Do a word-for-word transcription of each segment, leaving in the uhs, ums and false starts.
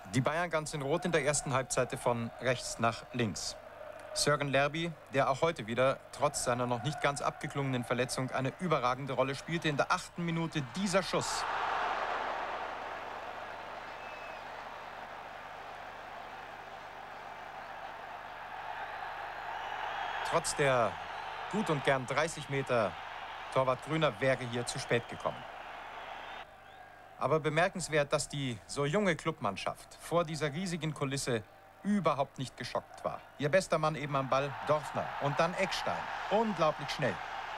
Die Bayern ganz in Rot in der ersten Halbzeit von rechts nach links. Sören Lerby, der auch heute wieder trotz seiner noch nicht ganz abgeklungenen Verletzung eine überragende Rolle spielte. In der achten Minute dieser Schuss. Trotz der gut und gern dreißig Meter Torwart Grüner wäre hier zu spät gekommen. Aber bemerkenswert, dass die so junge Clubmannschaft vor dieser riesigen Kulisse überhaupt nicht geschockt war. Ihr bester Mann eben am Ball, Dorfner. Und dann Eckstein. Unglaublich schnell.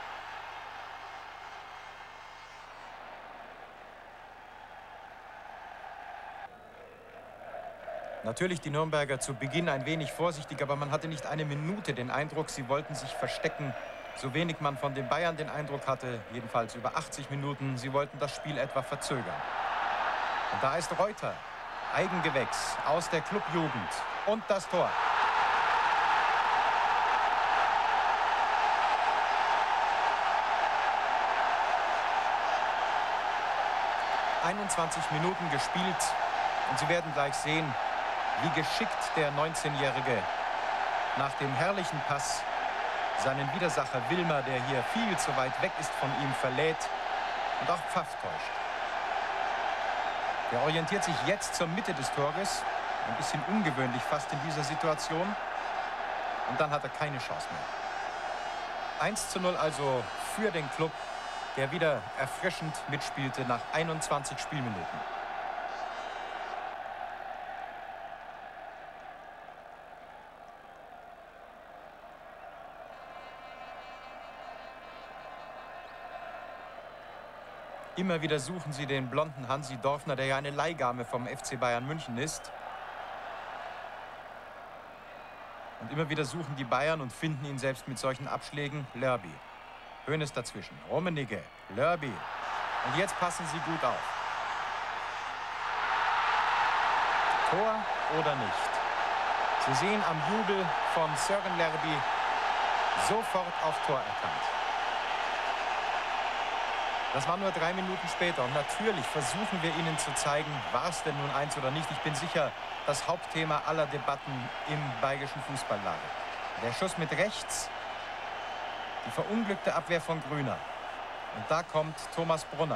Natürlich die Nürnberger zu Beginn ein wenig vorsichtig, aber man hatte nicht eine Minute den Eindruck, sie wollten sich verstecken. So wenig man von den Bayern den Eindruck hatte, jedenfalls über achtzig Minuten, sie wollten das Spiel etwa verzögern. Und da ist Reuter, Eigengewächs aus der Clubjugend und das Tor. einundzwanzig Minuten gespielt und Sie werden gleich sehen, wie geschickt der neunzehnjährige nach dem herrlichen Pass seinen Widersacher Wilmer, der hier viel zu weit weg ist von ihm, verlädt und auch Pfaff täuscht. Er orientiert sich jetzt zur Mitte des Tores, ein bisschen ungewöhnlich fast in dieser Situation, und dann hat er keine Chance mehr. eins zu null also für den Club, der wieder erfrischend mitspielte nach einundzwanzig Spielminuten. Immer wieder suchen sie den blonden Hansi Dorfner, der ja eine Leihgabe vom F C Bayern München ist. Und immer wieder suchen die Bayern und finden ihn selbst mit solchen Abschlägen. Lerby. Hoeneß dazwischen. Rummenigge. Lerby. Und jetzt passen sie gut auf. Tor oder nicht? Sie sehen am Jubel von Sören Lerby sofort auf Tor erkannt. Das war nur drei Minuten später und natürlich versuchen wir Ihnen zu zeigen, war es denn nun eins oder nicht. Ich bin sicher, das Hauptthema aller Debatten im bayerischen Fußballlager. Der Schuss mit rechts, die verunglückte Abwehr von Grüner. Und da kommt Thomas Brunner.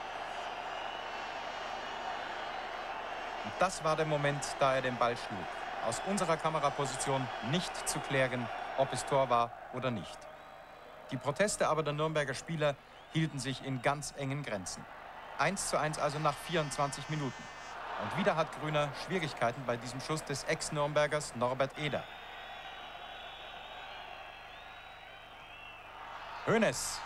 Und das war der Moment, da er den Ball schlug. Aus unserer Kameraposition nicht zu klären, ob es Tor war oder nicht. Die Proteste aber der Nürnberger Spieler hielten sich in ganz engen Grenzen. eins zu eins also nach vierundzwanzig Minuten. Und wieder hat Grüner Schwierigkeiten bei diesem Schuss des Ex-Nürnbergers Norbert Eder. Hoeneß.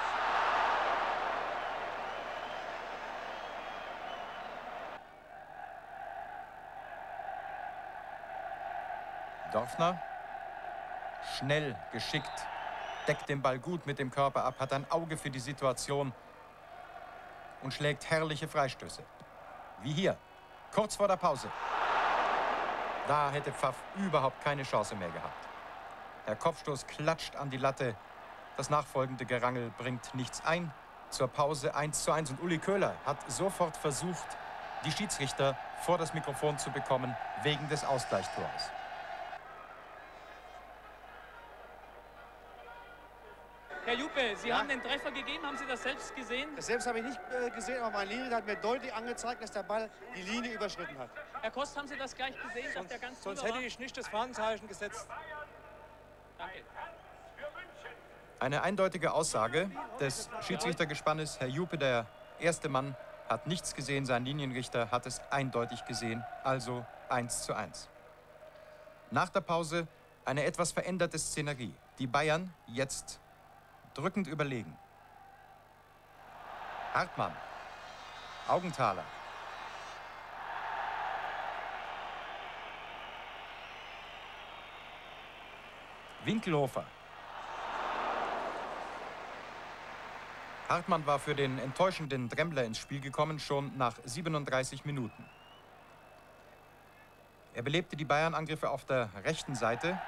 Dorfner. Schnell, geschickt. Deckt den Ball gut mit dem Körper ab, hat ein Auge für die Situation und schlägt herrliche Freistöße. Wie hier, kurz vor der Pause. Da hätte Pfaff überhaupt keine Chance mehr gehabt. Der Kopfstoß klatscht an die Latte. Das nachfolgende Gerangel bringt nichts ein. Zur Pause eins zu eins. Und Uli Köhler hat sofort versucht, die Schiedsrichter vor das Mikrofon zu bekommen, wegen des Ausgleichstores. Herr Juppe, Sie Ja? haben den Treffer gegeben, haben Sie das selbst gesehen? Das selbst habe ich nicht äh, gesehen, aber mein Linie hat mir deutlich angezeigt, dass der Ball die Linie überschritten hat. Herr Kost, haben Sie das gleich gesehen, dass der ganz Sonst drüber hätte war? ich nicht das Fahnenzeichen gesetzt. Danke. Eine eindeutige Aussage des Schiedsrichtergespannes. Herr Juppe, der erste Mann, hat nichts gesehen. Sein Linienrichter hat es eindeutig gesehen. Also eins zu eins. Nach der Pause eine etwas veränderte Szenerie. Die Bayern jetzt drückend überlegen. Hartmann. Augenthaler. Winkelhofer. Hartmann war für den enttäuschenden Dremmler ins Spiel gekommen, schon nach siebenunddreißig Minuten. Er belebte die Bayern-Angriffe auf der rechten Seite.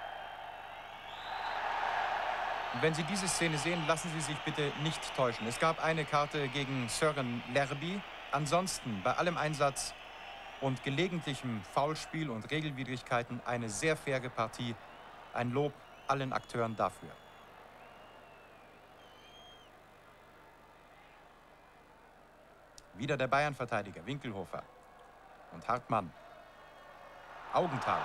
Und wenn Sie diese Szene sehen, lassen Sie sich bitte nicht täuschen. Es gab eine Karte gegen Sören Lerby. Ansonsten bei allem Einsatz und gelegentlichem Foulspiel und Regelwidrigkeiten eine sehr faire Partie. Ein Lob allen Akteuren dafür. Wieder der Bayern-Verteidiger, Winkelhofer. Und Hartmann. Augenthaler.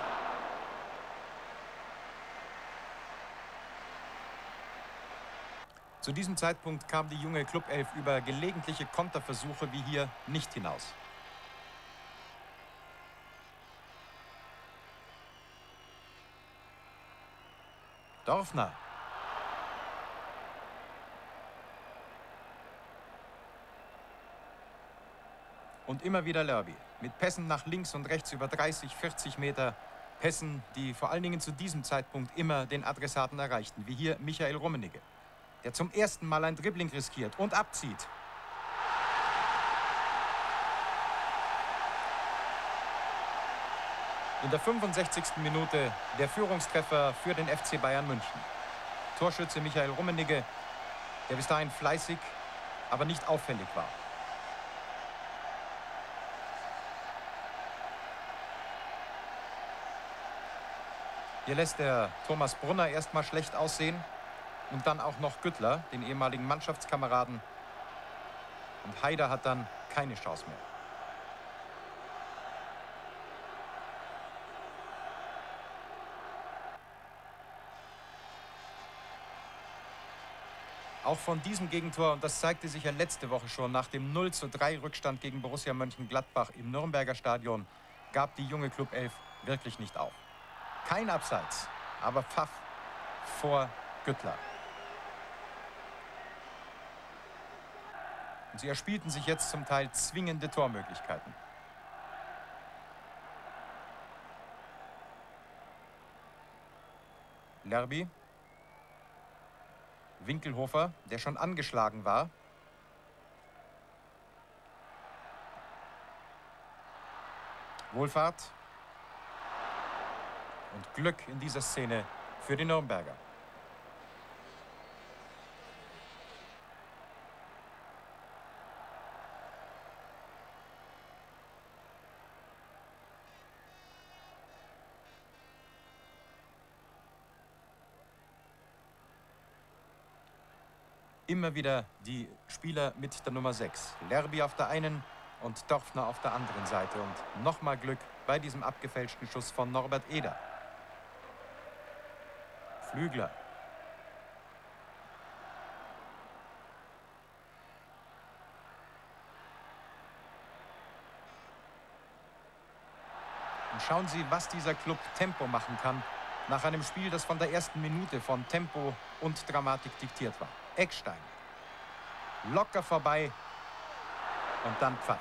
Zu diesem Zeitpunkt kam die junge Clubelf über gelegentliche Konterversuche wie hier nicht hinaus. Dorfner. Und immer wieder Lerby. Mit Pässen nach links und rechts über dreißig, vierzig Meter. Pässen, die vor allen Dingen zu diesem Zeitpunkt immer den Adressaten erreichten. Wie hier Michael Rummenigge, der zum ersten Mal ein Dribbling riskiert und abzieht. In der fünfundsechzigsten Minute der Führungstreffer für den F C Bayern München. Torschütze Michael Rummenigge, der bis dahin fleißig, aber nicht auffällig war. Hier lässt der Thomas Brunner erstmal schlecht aussehen und dann auch noch Güttler, den ehemaligen Mannschaftskameraden. Und Haider hat dann keine Chance mehr. Auch von diesem Gegentor, und das zeigte sich ja letzte Woche schon, nach dem null zu drei Rückstand gegen Borussia Mönchengladbach im Nürnberger Stadion, gab die junge Clubelf wirklich nicht auf. Kein Abseits, aber Pfaff vor Güttler. Und sie erspielten sich jetzt zum Teil zwingende Tormöglichkeiten. Lerby. Winkelhofer, der schon angeschlagen war. Wohlfahrt. Und Glück in dieser Szene für die Nürnberger. Immer wieder die Spieler mit der Nummer sechs. Lerby auf der einen und Dorfner auf der anderen Seite. Und nochmal Glück bei diesem abgefälschten Schuss von Norbert Eder. Flügler. Und schauen Sie, was dieser Club Tempo machen kann, nach einem Spiel, das von der ersten Minute von Tempo und Dramatik diktiert war. Eckstein. Locker vorbei und dann Pfaff.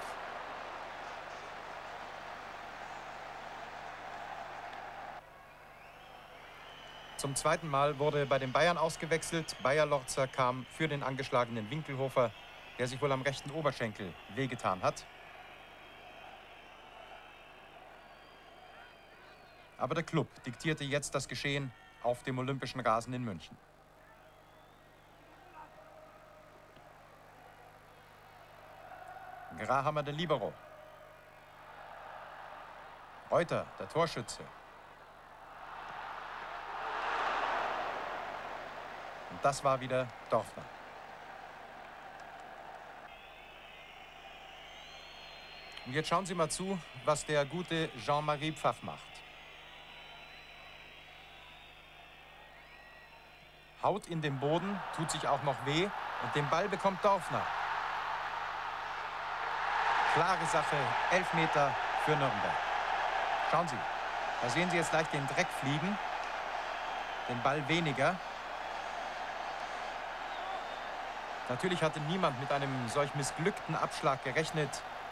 Zum zweiten Mal wurde bei den Bayern ausgewechselt. Bayer Lorzer kam für den angeschlagenen Winkelhofer, der sich wohl am rechten Oberschenkel wehgetan hat. Aber der Klub diktierte jetzt das Geschehen auf dem olympischen Rasen in München. Grahammer, der Libero. Reuter, der Torschütze. Und das war wieder Dorfner. Und jetzt schauen Sie mal zu, was der gute Jean-Marie Pfaff macht. Haut in den Boden, tut sich auch noch weh und den Ball bekommt Dorfner. Klare Sache, Elfmeter für Nürnberg. Schauen Sie, da sehen Sie jetzt leicht den Dreck fliegen, den Ball weniger. Natürlich hatte niemand mit einem solch missglückten Abschlag gerechnet.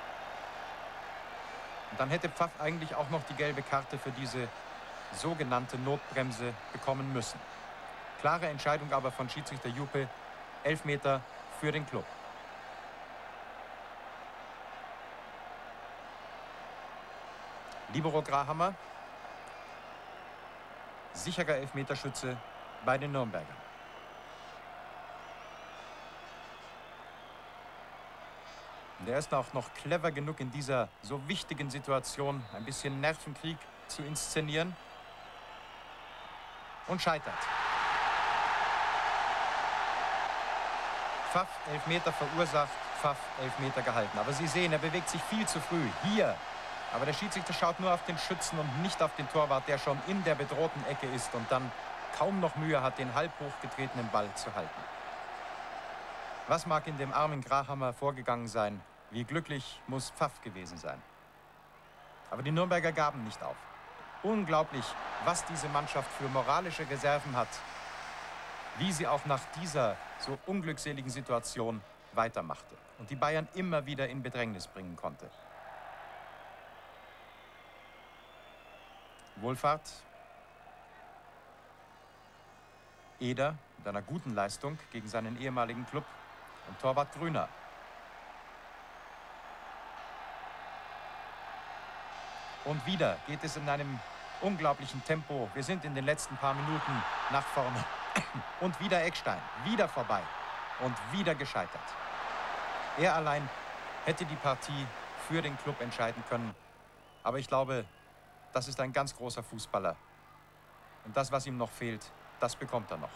Und dann hätte Pfaff eigentlich auch noch die gelbe Karte für diese sogenannte Notbremse bekommen müssen. Klare Entscheidung aber von Schiedsrichter Juppe, Elfmeter für den Klub. Libero Grahammer, sicherer Elfmeterschütze bei den Und er ist auch noch clever genug, in dieser so wichtigen Situation ein bisschen Nervenkrieg zu inszenieren. Und scheitert. Pfaff, Elfmeter verursacht, Pfaff, Elfmeter gehalten. Aber Sie sehen, er bewegt sich viel zu früh. Hier. Aber der Schiedsrichter schaut nur auf den Schützen und nicht auf den Torwart, der schon in der bedrohten Ecke ist und dann kaum noch Mühe hat, den halb hochgetretenen Ball zu halten. Was mag in dem armen Grahammer vorgegangen sein? Wie glücklich muss Pfaff gewesen sein. Aber die Nürnberger gaben nicht auf. Unglaublich, was diese Mannschaft für moralische Reserven hat. Wie sie auch nach dieser so unglückseligen Situation weitermachte und die Bayern immer wieder in Bedrängnis bringen konnte. Wohlfahrt. Eder mit einer guten Leistung gegen seinen ehemaligen Klub und Torwart Grüner. Und wieder geht es in einem unglaublichen Tempo. Wir sind in den letzten paar Minuten nach vorne. Und wieder Eckstein, wieder vorbei und wieder gescheitert. Er allein hätte die Partie für den Klub entscheiden können. Aber ich glaube, das ist ein ganz großer Fußballer. Und das, was ihm noch fehlt, das bekommt er noch.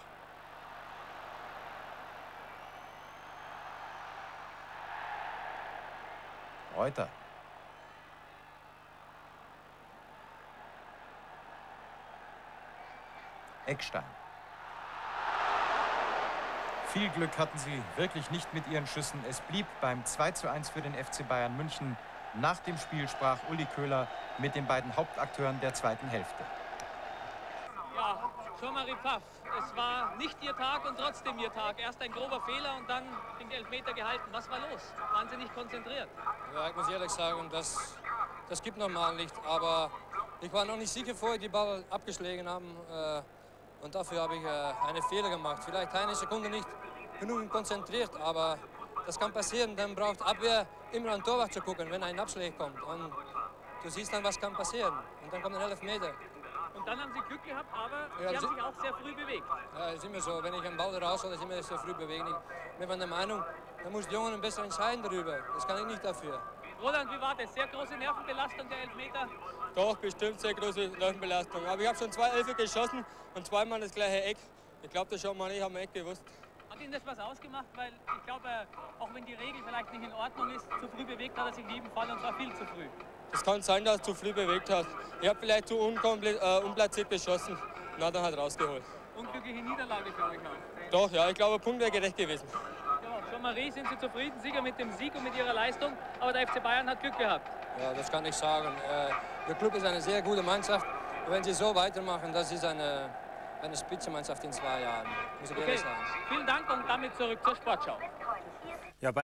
Reuter. Eckstein. Viel Glück hatten sie wirklich nicht mit ihren Schüssen. Es blieb beim zwei zu eins für den F C Bayern München. Nach dem Spiel sprach Uli Köhler mit den beiden Hauptakteuren der zweiten Hälfte. Ja, Jean-Marie Pfaff, es war nicht Ihr Tag und trotzdem Ihr Tag. Erst ein grober Fehler und dann den Elfmeter gehalten. Was war los? Waren Sie nicht konzentriert? Ja, ich muss ehrlich sagen, das, das gibt normal nicht. Aber ich war noch nicht sicher, bevor ich die Ball abgeschlagen haben. Äh, Und dafür habe ich äh, einen Fehler gemacht. Vielleicht eine Sekunde nicht genug konzentriert, aber das kann passieren. Dann braucht Abwehr immer an den Torwart zu gucken, wenn ein Abschlag kommt. Und du siehst dann, was kann passieren. Und dann kommt ein Elfmeter. Und dann haben Sie Glück gehabt, aber Ja, Sie haben Sie- sich auch sehr früh bewegt. Ja, ist immer so. Wenn ich einen Ball raushole, ist immer so früh bewegen. Ich bin von der Meinung, da muss der Junge besser entscheiden darüber. Das kann ich nicht dafür. Roland, wie war das? Sehr große Nervenbelastung der Elfmeter? Doch, bestimmt sehr große Nervenbelastung. Aber ich habe schon zwei Elfer geschossen und zweimal das gleiche Eck. Ich glaube, das schon mal, ich habe mein Eck gewusst. Hat Ihnen das was ausgemacht? Weil ich glaube, auch wenn die Regel vielleicht nicht in Ordnung ist, zu früh bewegt hat er sich in jedem Fall und zwar viel zu früh. Es kann sein, dass du zu früh bewegt hast. Ich habe vielleicht zu unkomplett, äh, unplatziert geschossen und hat dann halt rausgeholt. Unglückliche Niederlage für euch auch. Doch, ja, ich glaube, Punkt wäre gerecht gewesen. Ja, Jean-Marie, sind Sie zufrieden? Sieger mit dem Sieg und mit Ihrer Leistung, aber der F C Bayern hat Glück gehabt. Ja, das kann ich sagen. Äh, der Club ist eine sehr gute Mannschaft. Und wenn sie so weitermachen, das ist eine, eine Spitzenmannschaft in zwei Jahren. Muss ich Okay, ehrlich sagen. vielen Dank und damit zurück zur Sportschau. Ja, bei